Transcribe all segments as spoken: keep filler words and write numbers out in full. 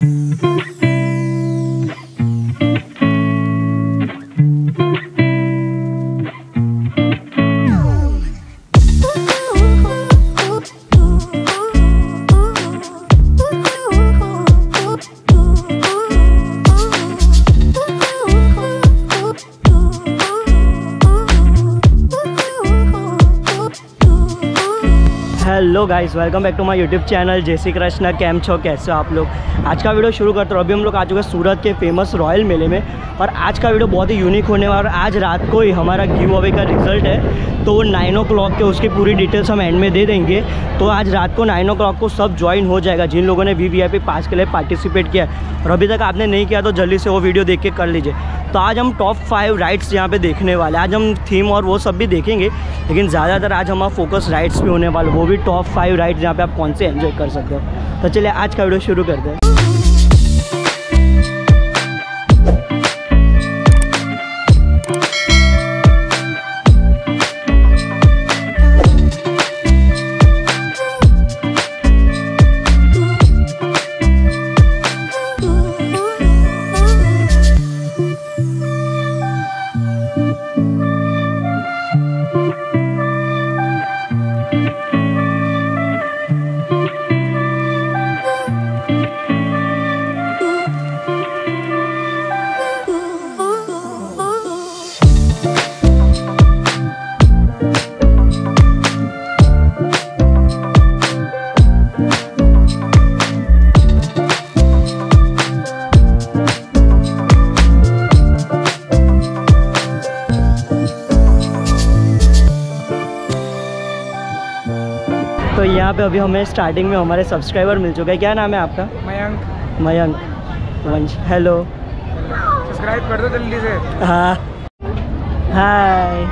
Hello guys, welcome back to my YouTube channel. जय Shri Krishna. Cam छो, कैसे हो आप लोग। आज का वीडियो शुरू करते हो। अभी हम लोग आ चुके हैं सूरत के फेमस रॉयल मेले में और आज का वीडियो बहुत ही यूनिक होने वाला है। आज रात को ही हमारा गिव अवे का रिजल्ट है, तो वो नाइन ओ क्लॉक के उसकी पूरी डिटेल्स हम एंड में दे देंगे। तो आज रात को नाइन ओ क्लॉक को सब ज्वाइन हो जाएगा जिन लोगों ने V V I P pass के लिए पार्टिसिपेट किया और अभी तक आपने नहीं किया तो जल्दी से वो वीडियो देख के कर लीजिए। तो आज हम टॉप फाइव राइड्स यहाँ पे देखने वाले हैं। आज हम थीम और वो सब भी देखेंगे, लेकिन ज़्यादातर आज हमारा फोकस राइड्स पे होने वाला, वो भी टॉप फाइव राइड्स जहाँ पे आप कौन से एंजॉय कर सकते हो। तो चलिए आज का वीडियो शुरू करते हैं। तो यहाँ पे अभी हमें स्टार्टिंग में हमारे सब्सक्राइबर मिल चुका है। क्या नाम है आपका? मयंक। मयंक वंश। हेलो, सब्सक्राइब कर दो जल्दी से। हाँ, हाय।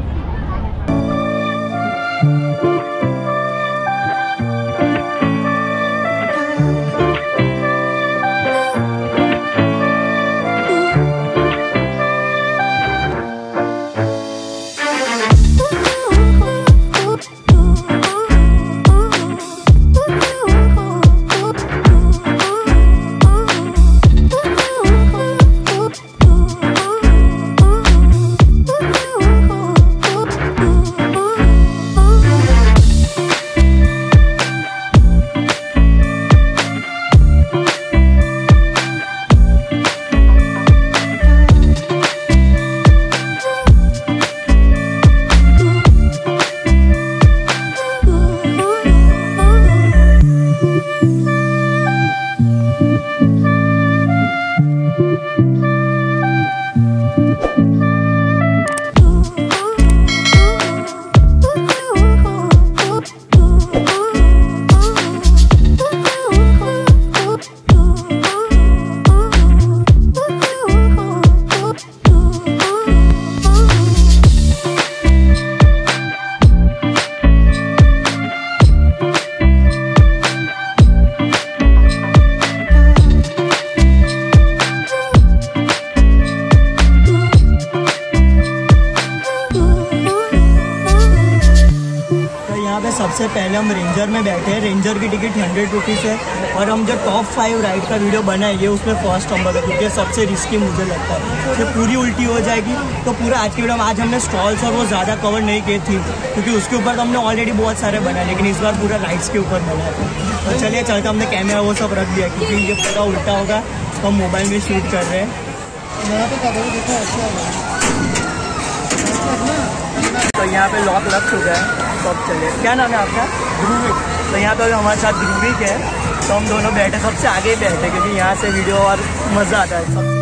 सबसे पहले हम रेंजर में बैठे हैं। रेंजर की टिकट हंड्रेड रुपीज़ है और हम जो टॉप फाइव राइड का वीडियो बनाएंगे उसमें फर्स्ट नंबर है, क्योंकि सबसे रिस्की मुझे लगता है। जब पूरी उल्टी हो जाएगी तो पूरा आज की वीडियो में आज हमने स्टॉल्स और वो ज़्यादा कवर नहीं किए थी, क्योंकि उसके ऊपर तो हमने ऑलरेडी बहुत सारे बनाए, लेकिन इस बार पूरा राइड्स के ऊपर बनाया था। तो चलिए चलते, हमने कैमरा वो सब रख दिया क्योंकि ये पूरा उल्टा होगा तो हम मोबाइल में शूट कर रहे हैं। तो यहाँ पे लॉक लग चुका है। तो अब चलिए, क्या नाम है आपका? ध्रुविक। तो यहाँ पे हमारे साथ ध्रुविक है, तो हम दोनों बैठे सबसे आगे ही बैठे क्योंकि यहाँ से वीडियो और मज़ा आता है सब।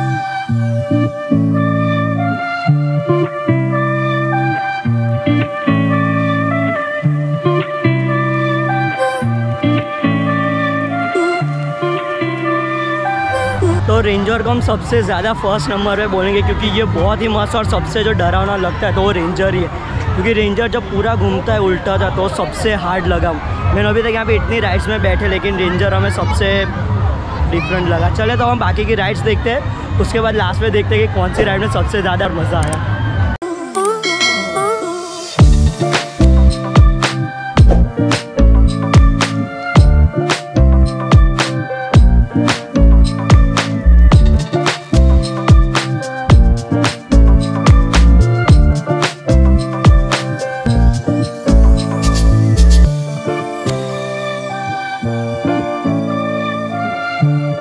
तो रेंजर को हम सबसे ज़्यादा फर्स्ट नंबर पे बोलेंगे क्योंकि ये बहुत ही मस्त और सबसे जो डरावना लगता है तो वो रेंजर ही है, क्योंकि रेंजर जब पूरा घूमता है उल्टा था तो सबसे हार्ड लगा। मैंने अभी तक यहाँ पे इतनी राइड्स में बैठे, लेकिन रेंजर हमें सबसे डिफरेंट लगा। चले तो हम बाकी की राइड्स देखते हैं, उसके बाद लास्ट में देखते हैं कि कौन सी राइड में सबसे ज़्यादा मज़ा आया।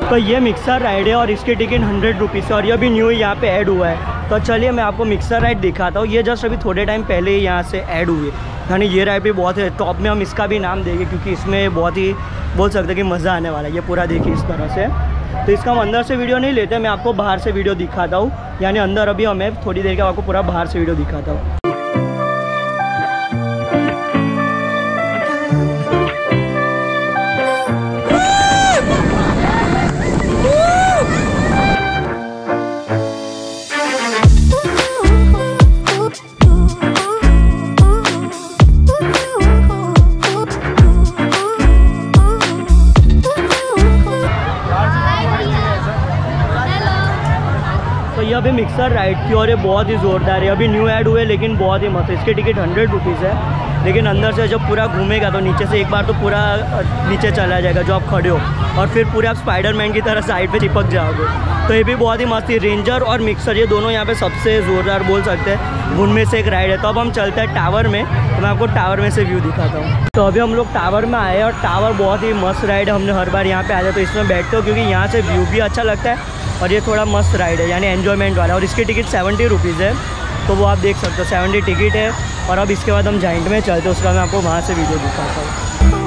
तो ये मिक्सर राइड है और इसकी टिकट हंड्रेड रुपीज़ है और ये भी न्यू यहाँ पे ऐड हुआ है। तो चलिए मैं आपको मिक्सर राइड दिखाता हूँ। ये जस्ट अभी थोड़े टाइम पहले ही यहाँ से ऐड हुई है, यानी ये राइड भी बहुत है टॉप में। हम इसका भी नाम देंगे क्योंकि इसमें बहुत ही बोल सकते हैं कि मज़ा आने वाला है। ये पूरा देखिए इस तरह से। तो इसका हम अंदर से वीडियो नहीं लेते, मैं आपको बाहर से वीडियो दिखाता हूँ। यानी अंदर अभी हमें थोड़ी देर के आपको पूरा बाहर से वीडियो दिखाता हूँ। तो ये अभी मिक्सर राइड थी और ये बहुत ही ज़ोरदार है। अभी न्यू ऐड हुए लेकिन बहुत ही मस्त है। इसकी टिकट हंड्रेड रुपीज़ है, लेकिन अंदर से जब पूरा घूमेगा तो नीचे से एक बार तो पूरा नीचे चला जाएगा जो आप खड़े हो, और फिर पूरे आप स्पाइडरमैन की तरह साइड पे चिपक जाओगे। तो ये भी बहुत ही मस्त है। रेंजर और मिक्सर ये दोनों यहाँ पे सबसे ज़ोरदार बोल सकते हैं, उनमें से एक राइड है। तो अब हम चलते हैं टावर में, तो मैं आपको टावर में से व्यू दिखाता हूँ। तो अभी हम लोग टावर में आए और टावर बहुत ही मस्त राइड है। हमने हर बार यहाँ पे आया तो इसमें बैठते हो क्योंकि यहाँ से व्यू भी अच्छा लगता है और ये थोड़ा मस्त राइड है, यानी एन्जॉयमेंट वाला। और इसकी टिकट सेवेंटी रुपीज़ है, तो वो आप देख सकते हो सेवेंटी टिकट है। और अब इसके बाद हम जाइंट में चलते हैं, उसका मैं आपको वहाँ से वीडियो दिखाता हूँ।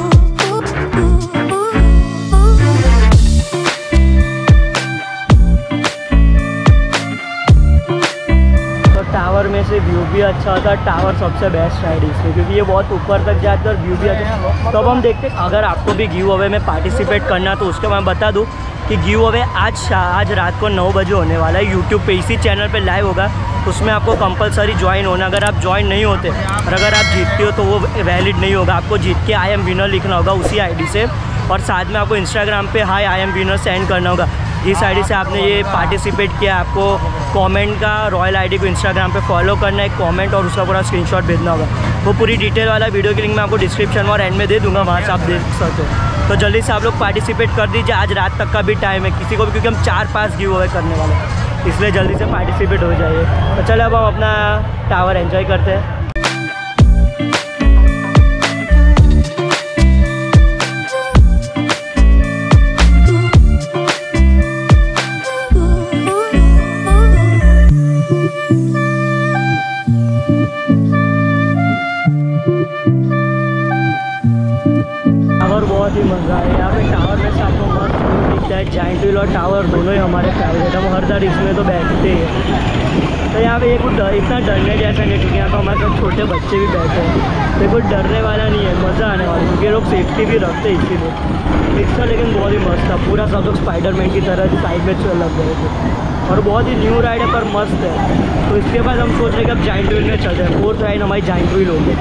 टावर में से व्यू भी अच्छा होता है। टावर सबसे बेस्ट राइड इसमें क्योंकि ये बहुत ऊपर तक जाता है और व्यू भी अच्छा। तो अब हम देखते हैं, अगर आपको भी गिव अवे में पार्टिसिपेट करना तो उसका मैं बता दूं कि गिव अवे आज आज रात को नौ बजे होने वाला है। यूट्यूब पे इसी चैनल पे लाइव होगा, उसमें आपको कंपलसरी ज्वाइन होना। अगर आप ज्वाइन नहीं होते और अगर आप जीतते हो तो वो वैलिड नहीं होगा। आपको जीत के आई एम विनर लिखना होगा उसी आईडी से, और साथ में आपको इंस्टाग्राम पे hi I am winner send करना होगा। जिस आईडी से आपने ये पार्टिसिपेट किया, आपको कमेंट का रॉयल आईडी को इंस्टाग्राम पे फॉलो करना है, एक कमेंट और उसका पूरा स्क्रीनशॉट भेजना होगा। वो पूरी डिटेल वाला वीडियो की लिंक मैं आपको डिस्क्रिप्शन में और एंड में दे दूँगा, वहाँ से आप देख सकते हो। तो जल्दी से आप लोग पार्टिसिपेट कर दीजिए, आज रात तक का भी टाइम है किसी को भी, क्योंकि हम चार पाँच गिव अवे करने वाले हैं, इसलिए जल्दी से पार्टिसिपेट हो जाइए। तो चलो अब हम अपना टावर एंजॉय करते हैं। टावर बहुत ही मज़ा है यहाँ पे। टावर में से आपको मस्त व्यू दिखता है। जाइंट व्हील और टावर दोनों ही हमारे फेवरेट, हम हर बार इसमें तो बैठते हैं। तो यहाँ पे ये कुछ डर, इतना डरने जैसा नहीं, क्योंकि यहाँ पर हमारे साथ छोटे बच्चे भी बैठे हैं। तो कुछ डरने वाला नहीं है, मज़ा आने वाला है क्योंकि लोग सेफ्टी भी रखते हैं इसीलिए। इसका लेकिन बहुत ही मस्त था, पूरा सब लोग स्पाइडरमैन की तरह साइड में लग गए थे और बहुत ही न्यू राइड है पर मस्त है। तो इसके बाद हम सोच रहे हैं कि अब जाइंट व्हील में चलते हैं। फोर्थ राइड हमारी जाइंट व्हील होगी।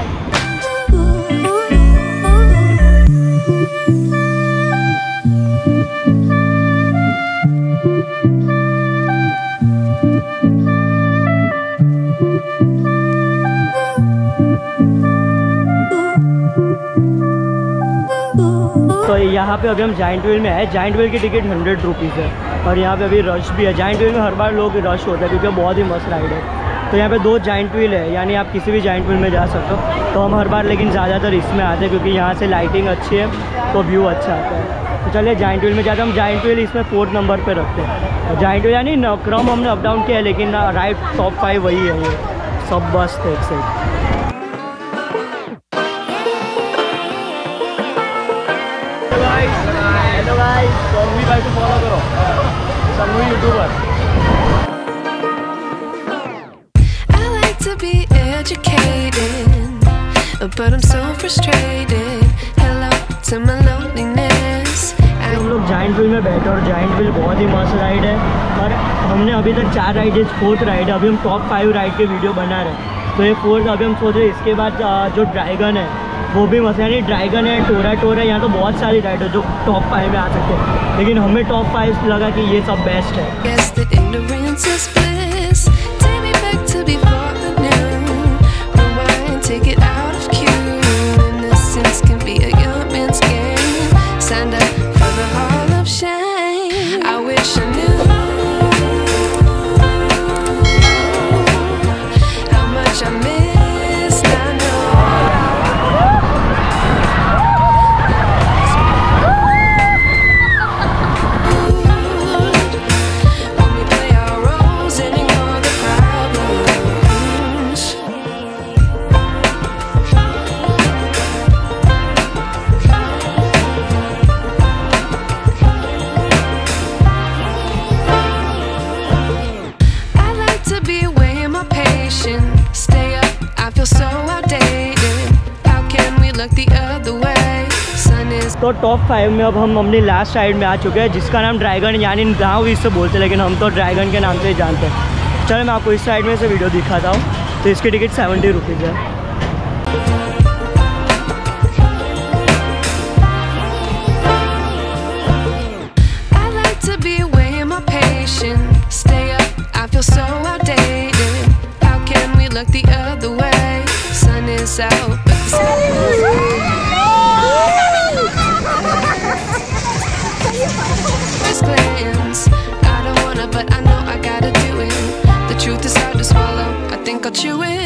तो यहाँ पे अभी हम जाइंट व्हील में आए। जाइंट व्हील की टिकट हंड्रेड रुपीज़ है और यहाँ पे अभी रश भी है। जाइंट व्हील में हर बार लोग रश होता है क्योंकि बहुत ही मस्त राइड है। तो यहाँ पे दो जाइंट व्हील है, यानी आप किसी भी जाइंट व्हील में जा सकते हो। तो हम हर बार लेकिन ज़्यादातर इसमें आते हैं क्योंकि यहाँ से लाइटिंग अच्छी है तो व्यू अच्छा आता है। तो चलिए जाइंट व्हील में जाते हैं। हम जाइंट व्हील इसमें फोर्थ नंबर पर रखते हैं। जाइंट व्हील यानी क्रम हमने अप डाउन किया है, लेकिन राइड टॉप फाइव वही है। ये सब बस थे एक से। हेलो गाइस, संघवी भाई को फॉलो करो, Sanghvi youtuber. I like to be educated, but I'm so frustrated. Hello to my loneliness. हम लोग जाइंट व्हील में बैठे और जाइंट व्हील बहुत ही मस्त राइड है। और हमने अभी तक चार राइड है, फोर्थ राइड है। अभी हम टॉप फाइव राइड के वीडियो बना रहे हैं। तो ये फोर्थ अभी हम सोच रहे हैं। इसके बाद जो ड्रैगन है वो भी मस्त, यानी ड्रैगन है, टोरा टोर है। यहाँ तो बहुत सारी राइड है जो टॉप फाइव में आ सकते हैं, लेकिन हमें टॉप फाइव लगा कि ये सब बेस्ट है। Guess that ignorance is bliss. Take me back to before the new. Rewind, take it out of cue. Innocence can be a young man's game. Signed up for the hall of shame. I wish I knew how much I miss. I know. Top five में अब हम अपनी last side में आ चुके हैं, जिसका नाम dragon यानी गाँव इससे बोलते हैं, लेकिन हम तो ड्रैगन के नाम से ही जानते हैं। चलो मैं आपको इस साइड में से वीडियो दिखाता हूँ। तो इसकी टिकट सेवेंटी रुपीज़ है। Stay up, I feel so outdated. How can we look the other way? Sun is out, but the sun is First glance, I don't wanna, but I know I gotta do it. The truth is hard to swallow, I think I'll chew it.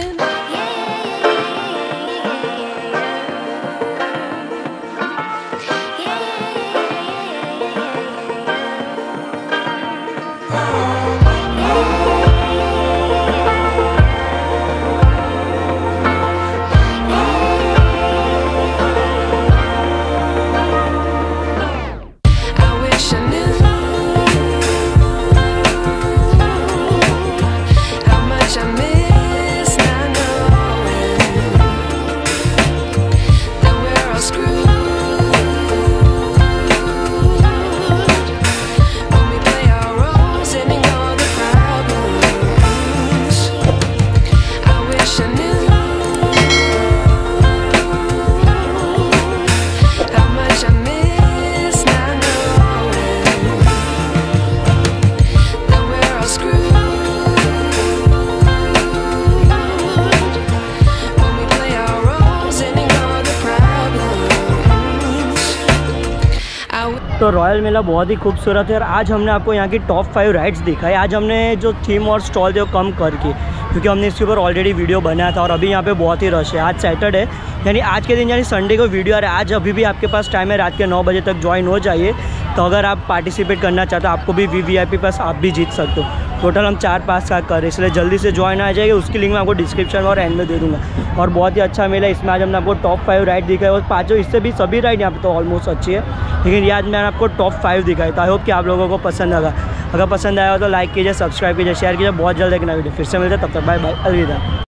तो royal मेला बहुत ही खूबसूरत है और आज हमने आपको यहाँ की टॉप फाइव राइड्स दिखाई। आज हमने जो थीम और स्टॉल थे वो कम करके, क्योंकि हमने इसके ऊपर ऑलरेडी वीडियो बनाया था और अभी यहाँ पे बहुत ही रश है। आज सैटरडे यानी आज के दिन यानी संडे को वीडियो आ रहा है। आज अभी भी आपके पास टाइम है, रात के नौ बजे तक ज्वाइन हो जाइए। तो अगर आप पार्टिसिपेट करना चाहते हो, आपको भी V V I P pass आप भी जीत सकते हो। टोटल हम चार पास का कर, इसलिए जल्दी से ज्वाइन आ जाइए। उसकी लिंक मैं आपको डिस्क्रिप्शन और एंड में दे दूँगा। और बहुत ही अच्छा मेला, इसमें आज हमने आपको टॉप फाइव राइड दिखाई और पाँचों इससे भी सभी राइड यहाँ पे तो ऑलमोस्ट अच्छी है, लेकिन ये आज मैंने आपको टॉप फाइव दिखाई। तो आई होप कि आप लोगों को पसंद आएगा। अगर पसंद आया हो तो लाइक कीजिए, सब्सक्राइब कीजिए, शेयर कीजिए। बहुत जल्द एक नया वीडियो फिर से मिलते हैं, तब तक बाय बाय, अलविदा।